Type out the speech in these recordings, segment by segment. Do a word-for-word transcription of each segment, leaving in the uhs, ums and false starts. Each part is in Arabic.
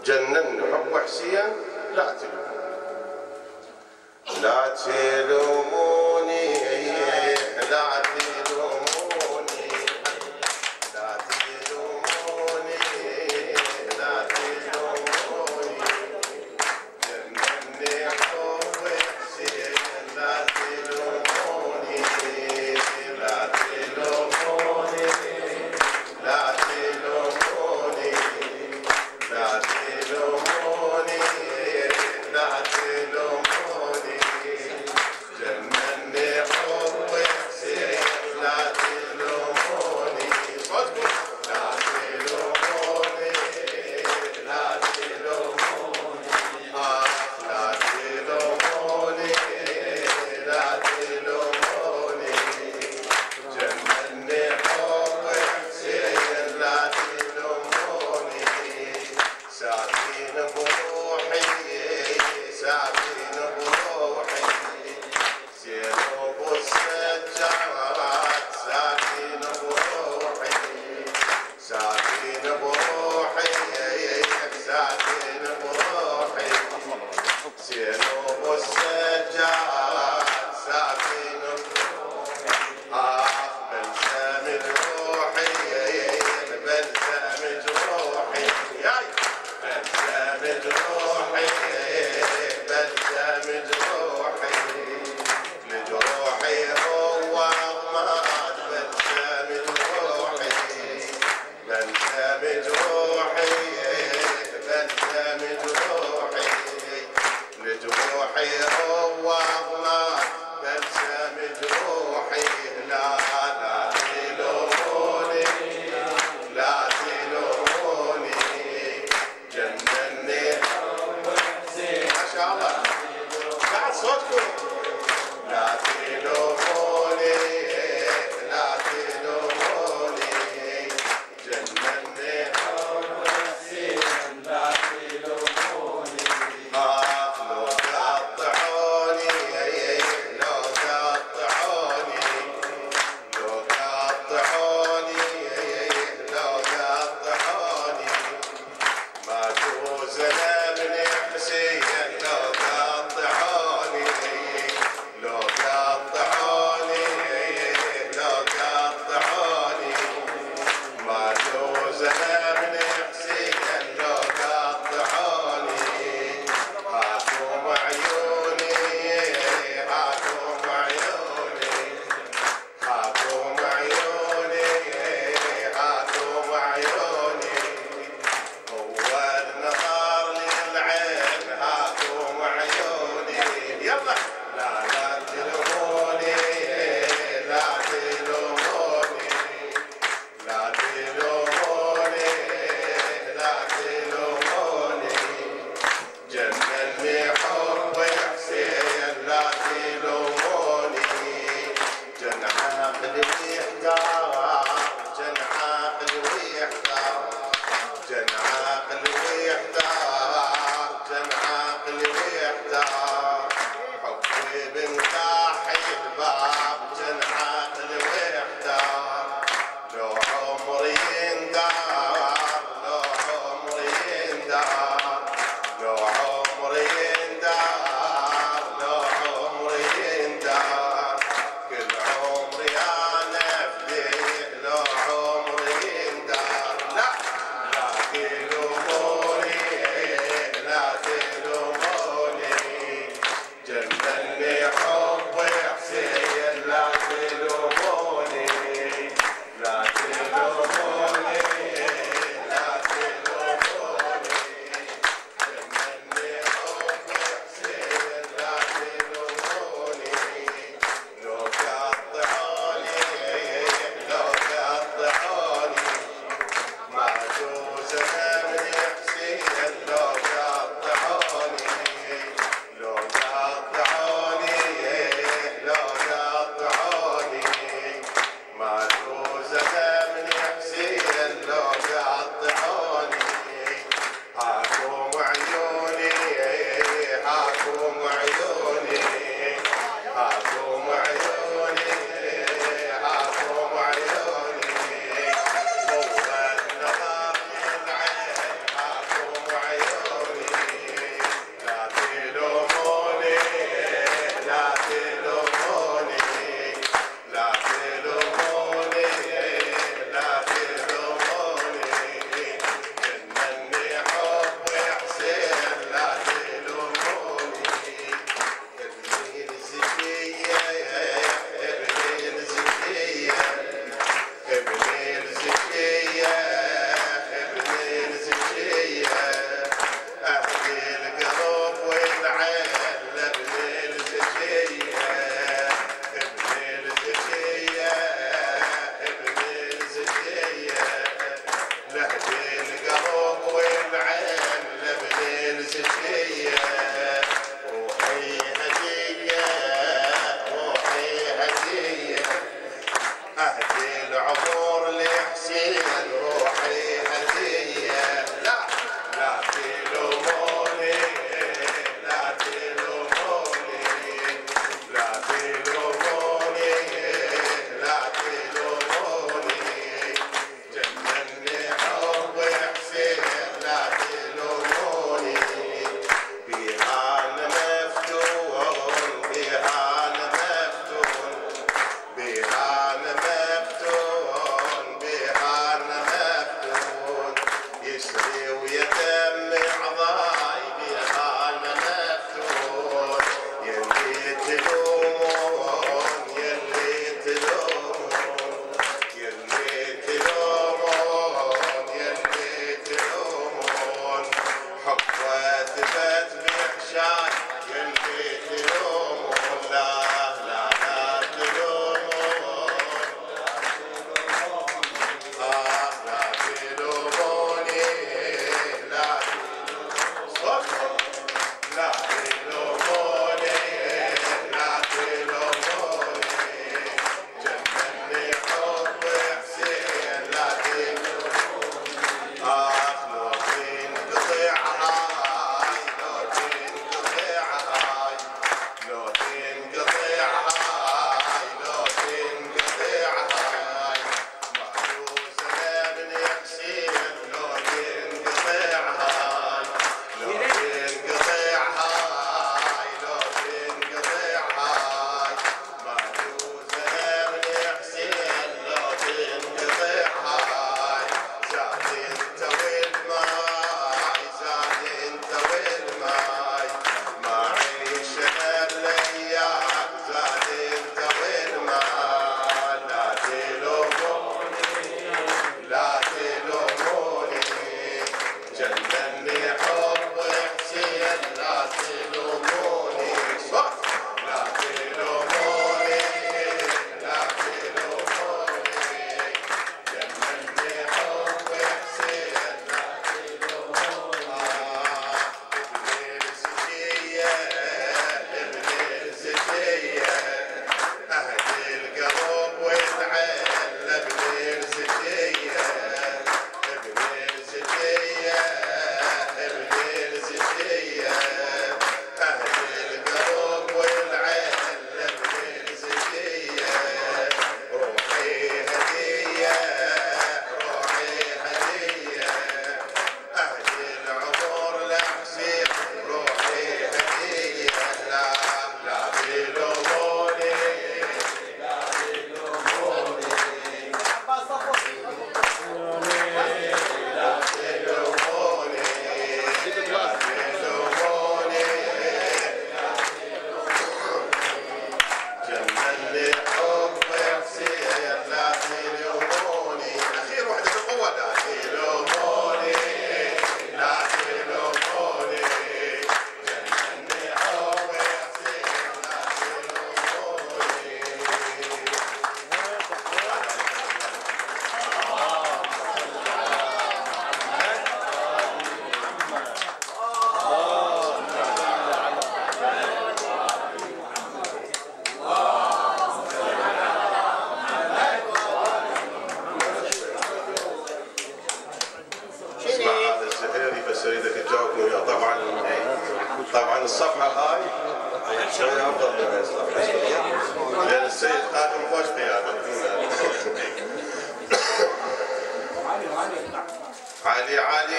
جنن حب حسين لا تلوموني لا تلوموني لا تلوموني لا تلوموني لا تلوموني جنني حب حسين لا تلوموني لا تلوموني لا تلوموني لا تلوموني لا تلوموني جنن حسين روحي هدية لا لا تلوموني لا تلوموني لا تلوموني لا تلوموني جنني حب حسين لا تلوموني بها أنا مفتون بها أنا مفتون بها أنا مفتون بها أنا مفتون يسري ويدمع ضاي بها أنا مفتون يلي تلومون يلي تلومون يلي تلومون يلي تلومون حبة ثبت بعشاي يلي تلومون لا لا لا تلومون آه لا تلوموني لا صدق لا تلوموني لا تلوموني جنني حب حسين لا تلوموني آه لو تنقطع هاي لو تنقطع هاي لو تنقطع هاي لو تنقطع هاي محروسة من حسين لو تنقطع هاي لو تنقطع هاي لو تنقطع هاي محروسة من حسين لو تنقطع هاي زاد انت والماي زاد انت والماي ما عيش انا الايام زاد انت والماي لا تلوموني لا تلوموني جنني حب حسين لا تلوموني صح لا تلوموني لا تلوموني جنني حب حسين لا تلوموني ابن الزكية ابن الزكية أهل القلب والعين ابن الزكية ابن الزكية ابن الزكية أهل القلب والعين ابن الزكية روحي هدية روحي هدية أهل العمر لحسين روحي هدية لا لا تلوموني لا تلوموني لا تلوموني لا تلوموني جنني حب حسين لا تلوموني أخير واحدة بالقوة لا تلوموني لا تلوموني جنني حب حسين لا تلوموني اسمع هذا الزهيري بس اريدك تجاوبني وياه طبعا طبعا الصفحه هاي شويه افضل من الصفحه لان السيد خادم خوش قياده علي علي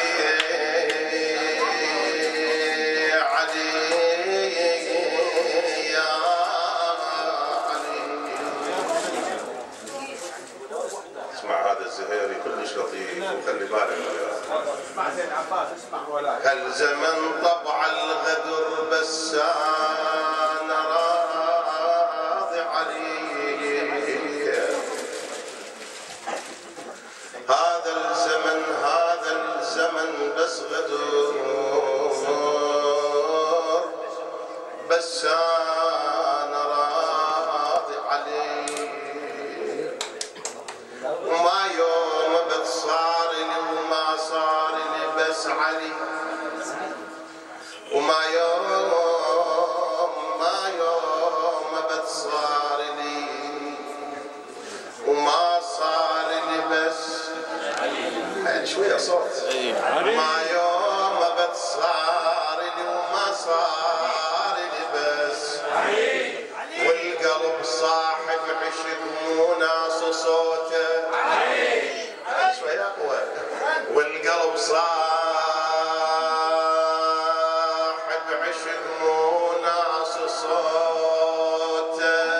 علي يا علي اسمع هذا الزهيري كلش لطيف وخلي بالك اسمع زين عباس اسمع ولا هل زمن طبع الغدر بس انا راضي عليه هذا الزمن هذا الزمن بس غدر بس انا راضي عليه وما يوم بتصار لي وما صار لي بس علي وما يوم ما يوم بتصار لي وما صار لي بس علي شويه صوت. ما يوم بتصار لي وما صار لي بس، والقلب صاحب عشق مو ناس صوته. شويه اقوى. والقلب صاحب عشق مو ناس صوته،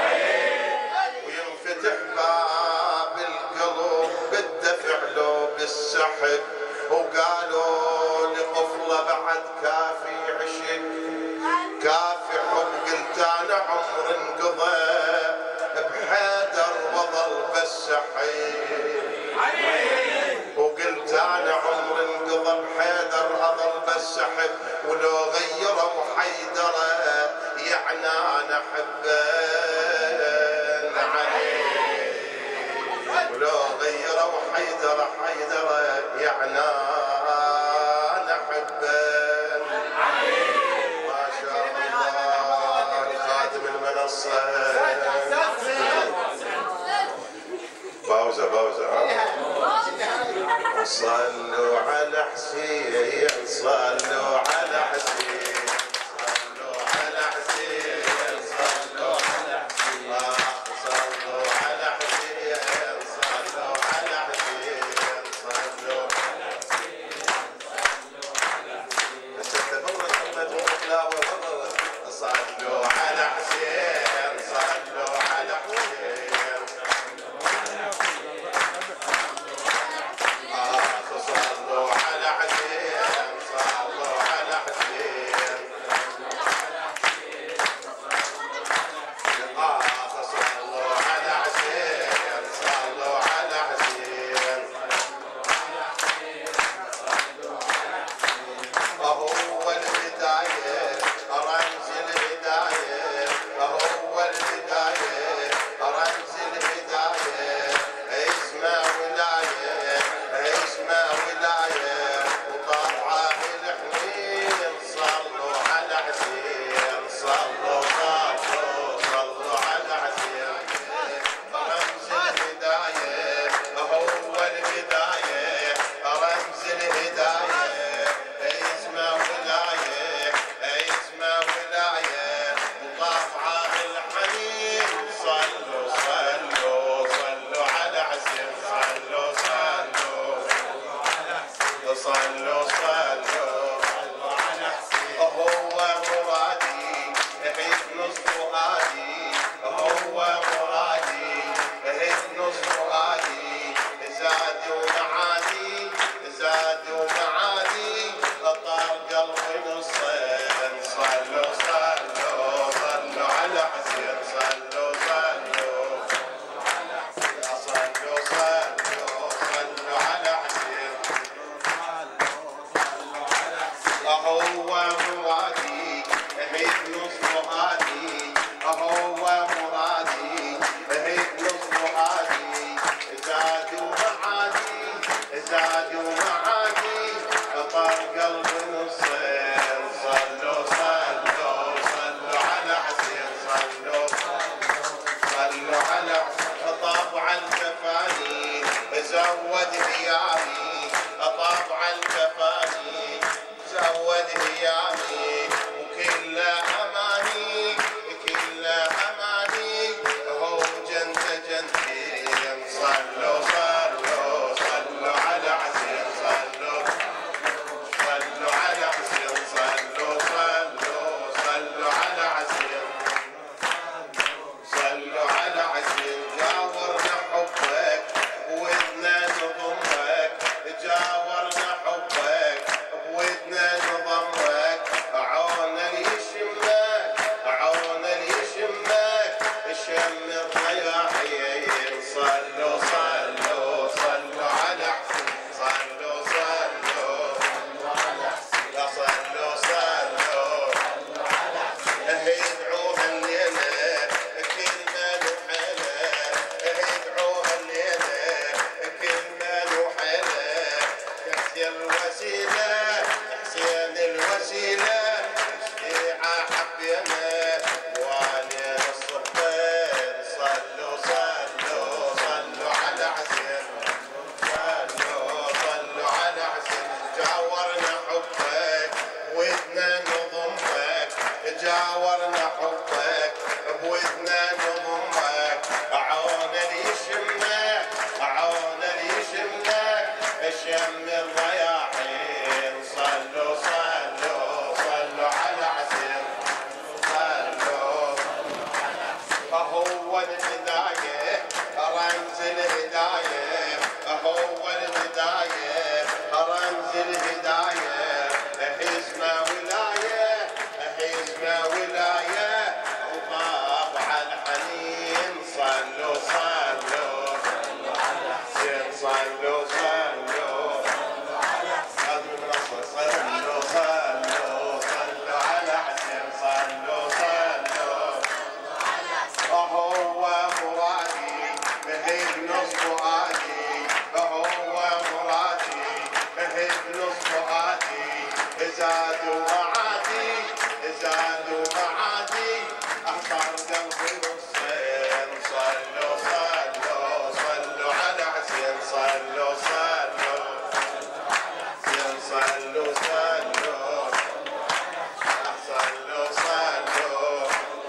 وينفتح باب القلب بالدفع لو بالسحب، وقالوا لطفله بعد كافي عشق كافي حب. قلت انا عمر انقضى بحيدر وظل بس حي، وقلت انا عمر انقضى بحيدر اظل بس احب. ولو غيروا حيدره يعني انا احبه عليه، ولو غيروا حيدره حيدره يعني انا احبه. ما شاء الله خادم المنصه. باوزه باوزه ها. صلوا على حسين صلوا على حسين صلوا على حسين صلوا على حسين صلوا على حسين صلوا على حسين صلوا على حسين صلوا على حسين. بس انت برا كلمة وقلاوة برا. صلوا على حسين صلوا على حسين صلوا على حسين صلوا على حسين. آه صلوا على حسين صلوا على حسين. هو البداية رمز الهداية، هو البداية رمز الهداية. اسمه ولاية اسمه ولاية وطبعه الحنين. صلوا على حسين صلوا صلوا صلوا على حسين. رمز الهداية هو البداية رمز الهداية. اسمه ولاية اسمه ولاية وطبعه الحنين. صلوا صلوا صلوا على حسين صلوا صلوا صلوا صلوا على حسين. هو مرادي حسن فؤادي، هو مرادي حسن فؤادي. زادي ومعادي زادي ومعادي طار قلبي نصين. صلوا صلوا صلوا على حسين صلوا صلوا صلوا صلوا صلوا على حسين. هو مرادي حسن فؤادي، هو مرادي حسن فؤادي. زادي ومعادي زادي ومعادي طار قلبي نصين. صلوا صلوا صلوا على حسين صلوا صلوا على طبعا كفاني زود هيامي طبعا كفاني زود هيامي. وكل اماني كل اماني هو جنة جنتي. صلوا صلوا صلوا على حسين صلوا صلوا على حسين صلوا صلوا صلوا على حسين صلوا على حسين. جاورنا حبك ودنا نضمك، جاورنا حبك ودنا نضمك. عونا يشمك عونا يشمك شم الرياحين. صلوا صلوا صلوا على حسين صلوا صلوا يا صلوا صلوا. ادعوها الليلة كلمة وحلا، ادعوها الليلة كلمة وحلا. حسين الوسيلة حسين الوسيلة شفيعة حبينا وعلينا الصحبين. صلوا صلوا صلوا على حسين صلوا صلوا شم الرياحين صلوا صلوا صلوا على حسين صلوا. هو الهداية رمز الهداية هو الهداية رمز الهداية اسمه ولاية اسمه ولاية وطابع الحنين صلوا صلوا صلوا صلوا صلوا صلوا صلوا على حسين صلوا صلوا. هو مرادي مهد نص فؤادي هو مرادي مهد نص فؤادي زادوا معادي زادوا معادي احضر قلبي نصين صلوا صلوا صلوا على حسين صلوا صلوا صلوا صلوا صلوا صلوا.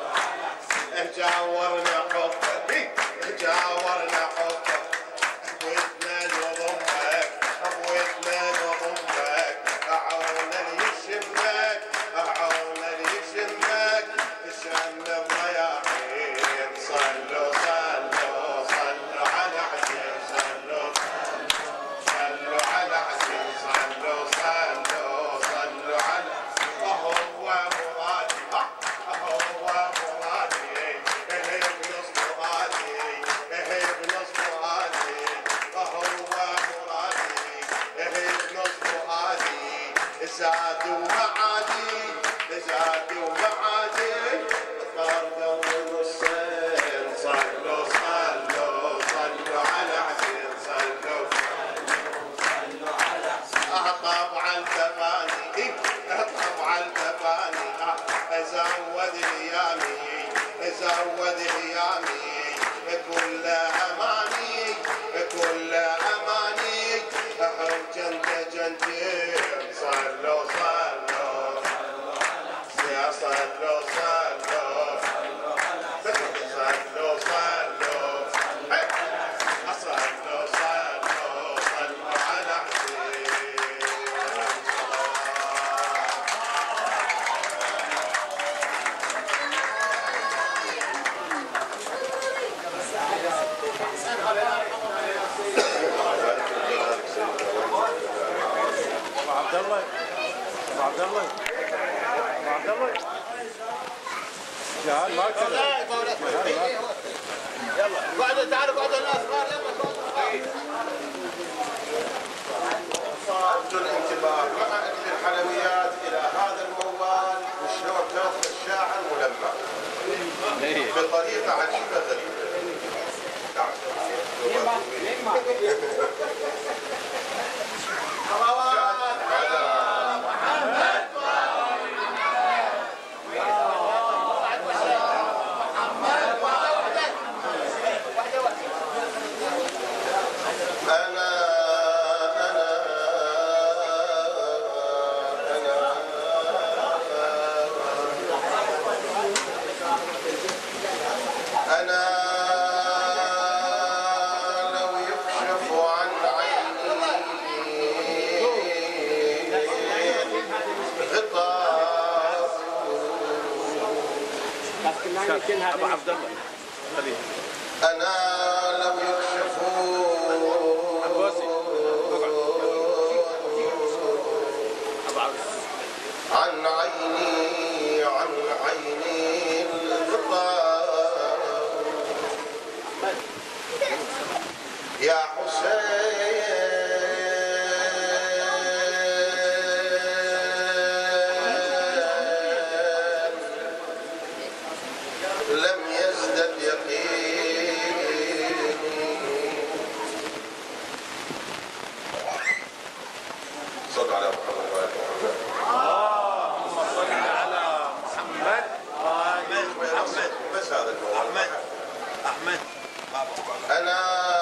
جاورنا حبك جاورنا حبك ابويتنا وضمك ابويتنا وضمك اعونا يشمك اعونا يشمك شم الرياحين صلوا صلوا صلوا على حسين صلوا صلوا على حسين صلوا صلوا صلوا على. هو مرادي هو مرادي هيب نص فؤادي هيب نص فؤادي هو مرادي هيب نص فؤادي زادوا معادي زادوا معادي فرقوا نصين صلوا صلوا صلوا على حسين صلوا صلوا على حسين. طبعا تفاني طبعا تفاني زود ايامي زود ايامي كل اماني كل اماني جنت جنتين صلوا صلوا يا صلوا صلوا صلوا صلوا صلوا صلوا صلوا على حسين. عبد الله عبد الله عبد الله تعال ما يلا بعد تعالوا بعد الناس أرجو الانتباه مع أكل الحلويات إلى هذا الموال وشلون كانت الشاعر ملمع بطريقة عجيبة غريبة. أبو عبد الله أنا لو يكشفوا عن عيني عن عيني الغطاء يا حسين لم يزدد يقيني. صل على محمد وآل محمد. اللهم صل على محمد وآل محمد. بس هذا الموضوع. أحمد أحمد أنا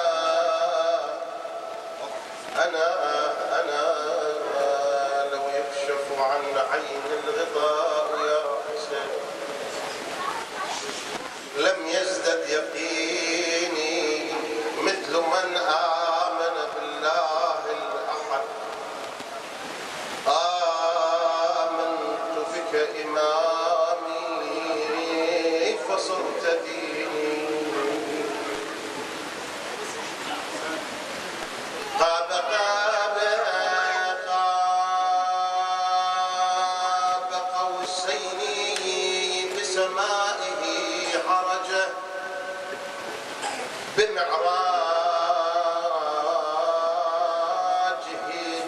أنا أنا لو يكشف عن عين الغطاء يا حسين لم يزدد يقيني مثل من آمن بالله الأحد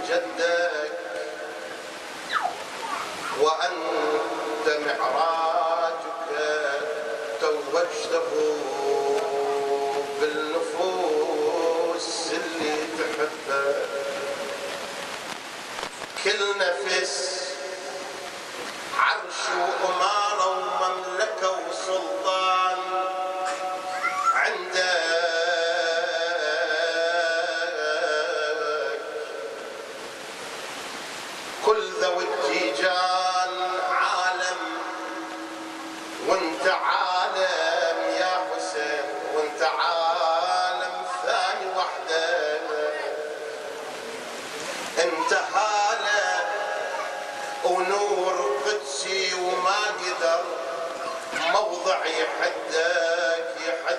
جدك وأنت معراجك توجته بالنفوس اللي تحبك. كل نفس عرش وأمارة ومملكة وسلطان عندك، كل ذوي التيجان عالم وانت عالم يا حسين، وانت عالم ثاني وحدك. انت هالة ونور قدسي وما قدر موضع يحدك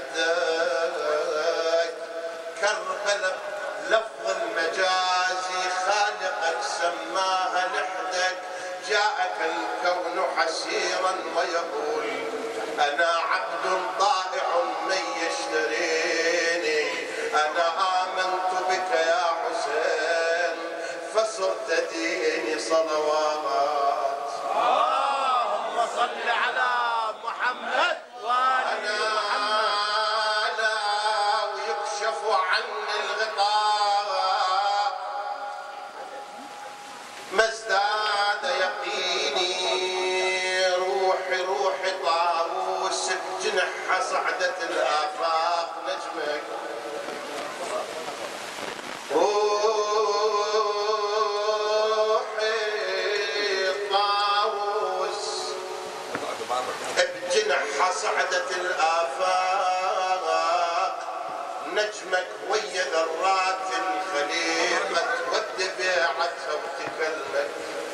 يحدك. كربلة لفظ المجازي خالقك سماها لحدك. جاءك الكون حسيرا ويقول أنا عبد طائع من يشتريني. أنا آمنت بك يا حسين فصرت ديني صلوات. اللهم صل على محمد وآل محمد. لا ويكشف عني الغطاء ما ازداد يقيني. روحي روحي طاووس بجنحها صعدت الآفاق نجمك. بجنحها صعدت الآفاق نجمك ويا ذرات الخليقة تود بيعتها وتكلمك.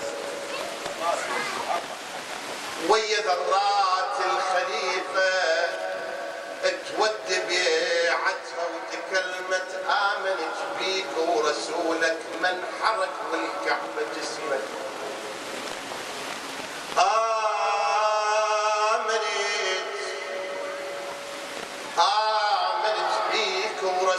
ويا ذرات الخليفة تود بيعتها وتكلمت. آمنت بيك ورسولك من حرك والكعبة جسمك. آمنت آمنت بيك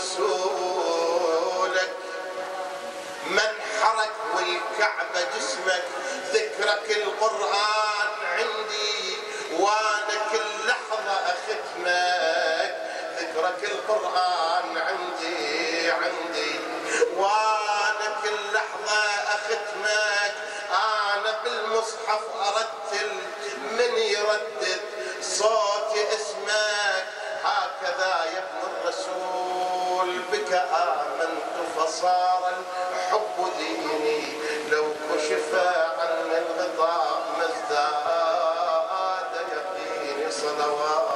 ورسولك من حرك والكعبة جسمك. ذكرك القرآن عندي وانا كل لحظة اختمك. ذكرك القرآن عندي عندي وانا كل لحظة اختمك. انا بالمصحف ارتل من يردد صوتي اسمك. هكذا يا ابن الرسول بك آمنت فصار الحب ديني. لو كشف عني الغطاء ما ازداد يقيني صلوات.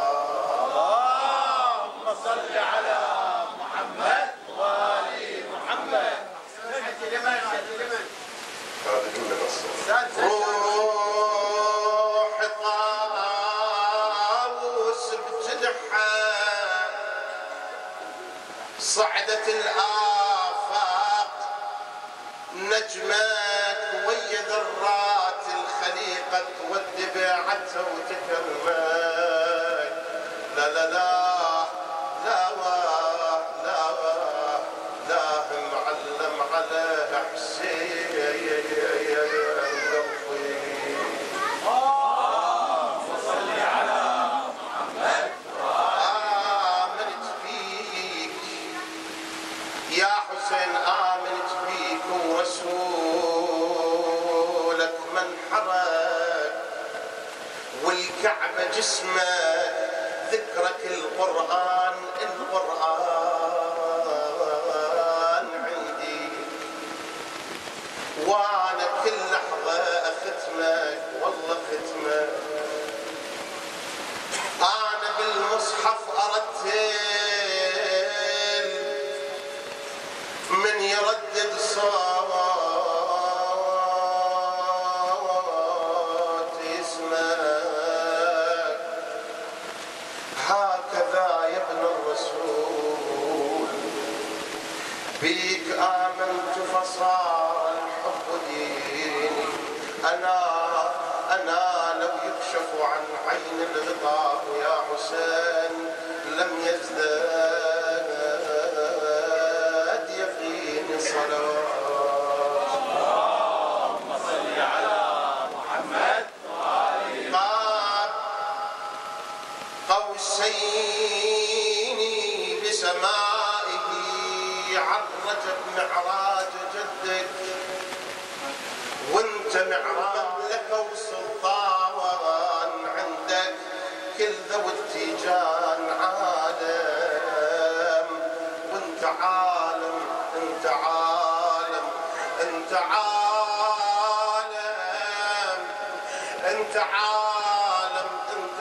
اللهم صل على محمد وآل محمد. هذا جملة نصر. روح طاووس بجنحها صعدت الآفاق نجمك ويا ذرات الخليقة تود بيعتها وتكرمك. لا لا لا لا لا لا معلم على حسين قلبي. اللهم صل على محمد. آمنت بيك يا حسين آمنت بيك ورسولك من حرك والكعبة جسمك. ذكرك القرآن القرآن عندي وانا كل لحظة اختمك والله ختمك. انا بالمصحف ارتل من يردد صوت اسمك. هكذا يا ابن الرسول بيك آمنت فصار الحب ديني. أنا أنا لو يكشف عن عين الغطاء يا حسين لم يزداد يقيني صلوات. انت عالم انت عالم انت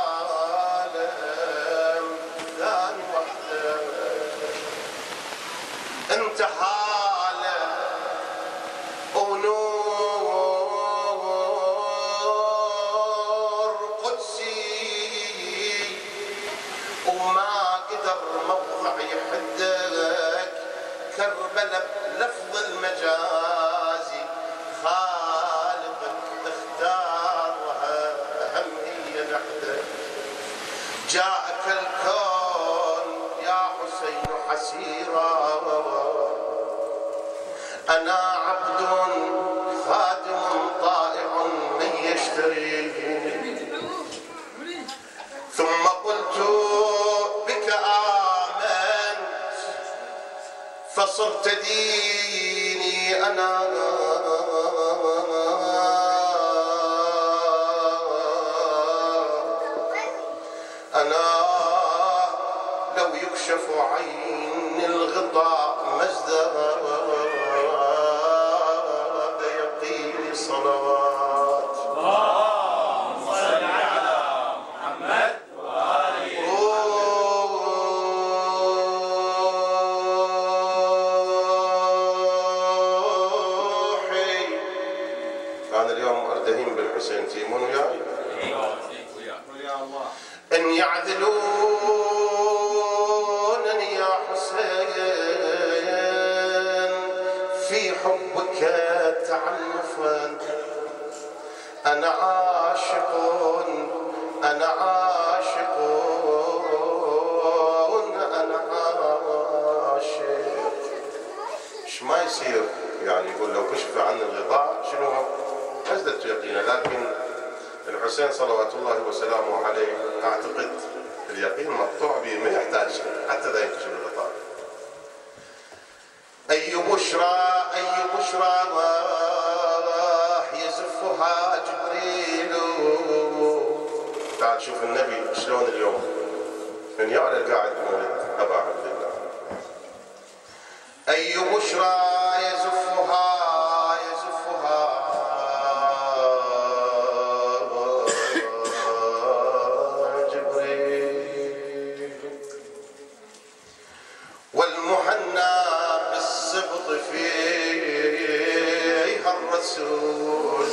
عالم ثاني وحده انت حاله ونور قدسي وما قدر موضع يحدك كربلة بلفظ المجازي خالقك اختارها أهم هي نحدك جاءك الكون يا حسين حسيرا أنا عبد خادم طائع من يشتريني ثم قلت بك آمنت فصرت ديني أنا أنا لو يكشف عين الغطاء مزداد يقيني صلوات اللهم صل على محمد وآله روحي. أنا اليوم أردهين بالحسين تيمون وياي يا الله إن يعذلونني يا حسين في حبك تعنفا أنا عاشق أنا عاشق أنا عاشق. إيش ما يصير يعني يقول لو كشف عن الغطاء شنو أزددت يقينا، لكن الحسين صلوات الله وسلامه عليه أعتقد اليقين مقطوع به ما يحتاج حتى لا ينكشف الغطاء. أي بشرى أي بشرى يزفها جبريل. تعال شوف النبي شلون اليوم من يعلى القاعد بمولد أبا عبد الله. أي بشرى يزفها يزفها جبريل والمهنى بالسبط فيها الرسول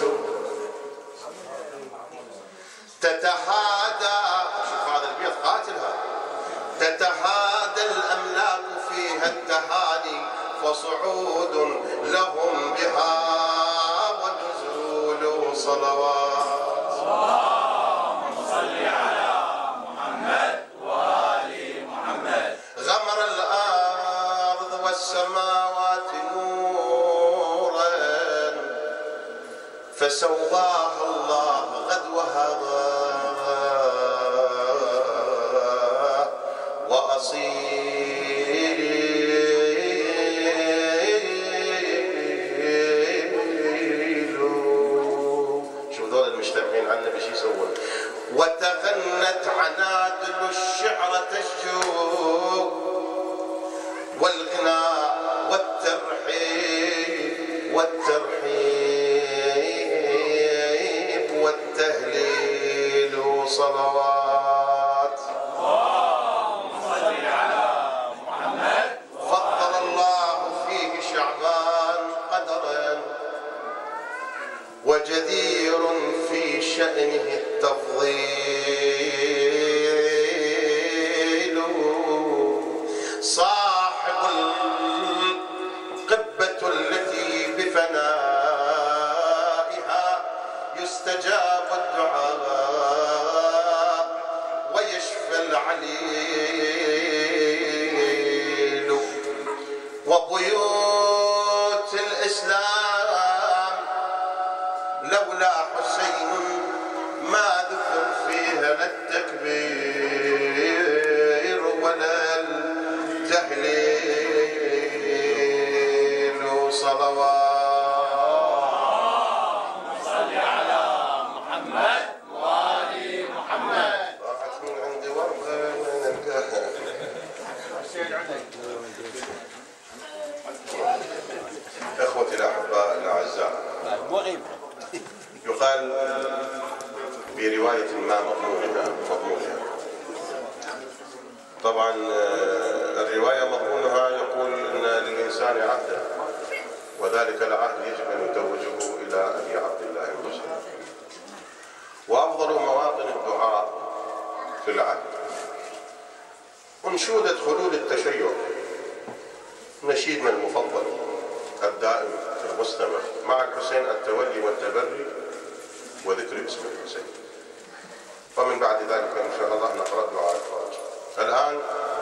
تتهادى. شوف هذا البيت قاتلها تتهادى الأملاك فيها التهاني فصعود لهم بها ونزول صلوات. اللهم صل على محمد وآل محمد. غمر الأرض والسماوات نورا فسواها الله غدوها وأصيل شوف ذول المجتمعين عنا بشي يسوون. وتغنت عنادل الشعر تشجو والغناء والترحيب والترحيب والتهليل صلوات. اللهم صل على محمد. فضل الله فيه شعبان قدرا وجدير في شأنه التفضيل صاحب القبة التي بفنائها يستجاب الدعاء ويشفى العليل وبيوت الإسلام لولا حسين ما ذكر فيها لا التكبير ولا التهليل صلوات. صل على محمد وآل محمد. راحت من عندي ورقة وين القاها. اخوتي الاحباء يقال برواية ما مضمونها مضمونها طبعا الرواية مضمونها يقول أن للإنسان عهدا، وذلك العهد يجب أن يتوجه إلى أبي عبد الله المسلم. وأفضل مواطن الدعاء في العهد أنشودة خلود التشيع، نشيدنا المفضل الدائم المستمر مع الحسين التولي والتبري وذكر اسم الحسين. ومن بعد ذلك إن شاء الله نقرأ دعاء الفرج. الآن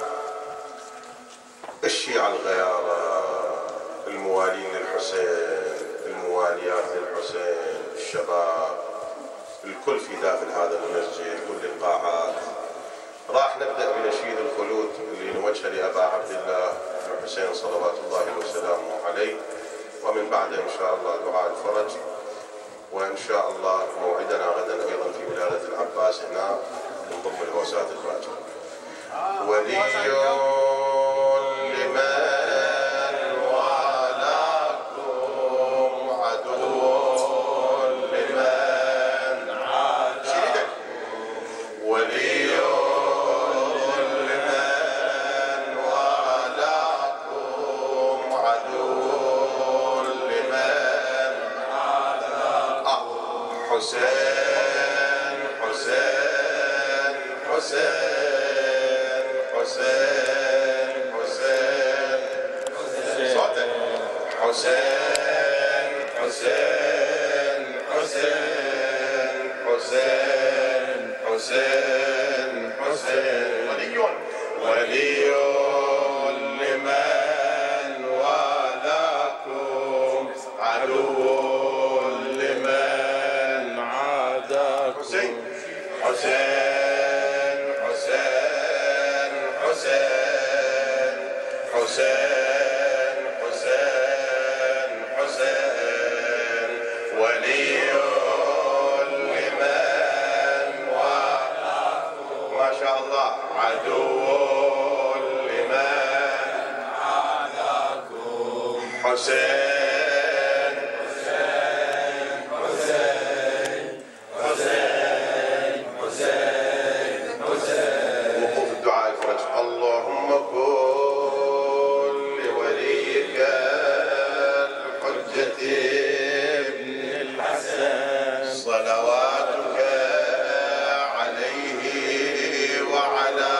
الشيعة الغيارى، الموالين للحسين، المواليات للحسين، الشباب، الكل في داخل هذا المسجد، كل القاعات. راح نبدأ بنشيد الخلود اللي نوجهه لأبا عبد الله الحسين صلوات الله وسلامه عليه، ومن بعد إن شاء الله دعاء الفرج. وإن شاء الله موعدنا غدا أيضا في ولادة العباس هنا من ضمن الهوسات الفاجرة. ولي لمن والاكم عدو لمن عاداكم، ولي لمن والاكم عدو لمن عاداكم. حسين حسين حسين حسين حسين صوتك. حسين حسين حسين حسين حسين حسين ولي ولي لمن والاكم عدو لمن عاداكم. حسين حسين حسين حسين حسين حسين حسين ولي لمن والاكم ما شاء الله عدو لمن عاداكم. حسين حسين حسين حسين حسين حسين. وقوف الدعاء الفرج. اللهم كن لوليك الحجة ابن الحسن صلواتك عليه وعلى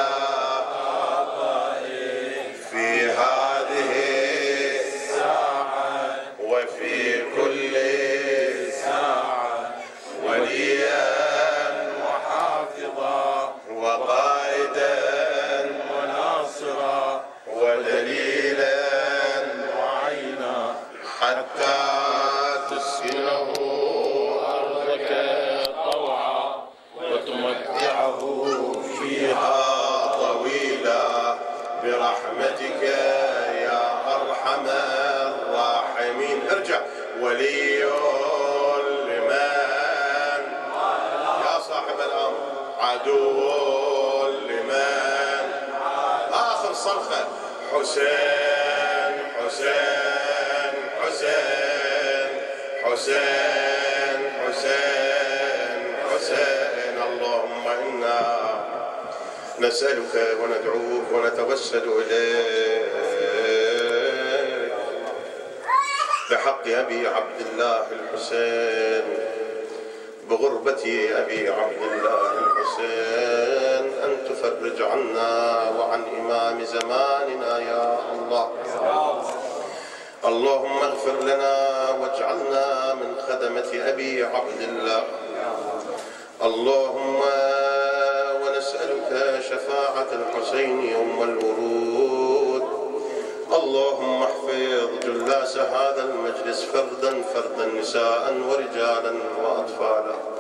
آبائه في هذه الساعة وفي كل ساعة وليا وحافظا وقائدا وناصرا ودليلا وعينا حتى تسكنه أرضك طوعا وتمتعه فيها طويلا برحمتك يا أرحم الراحمين. ارجع. ولي لمن يا صاحب الأمر عدو لمن آخر صرخة. حسين حسين حسين حسين حسين حسين. اللهم إنا نسألك وندعوك ونتوسل إليك بحق أبي عبد الله الحسين بغربة أبي عبد الله الحسين أن تفرج عنا وعن إمام زماننا يا الله. اللهم اغفر لنا واجعلنا من خدمة أبي عبد الله. اللهم ونسألك شفاعة الحسين يوم الورود. اللهم احفظ جلاس هذا المجلس فردا فردا نساء ورجالا وأطفالا.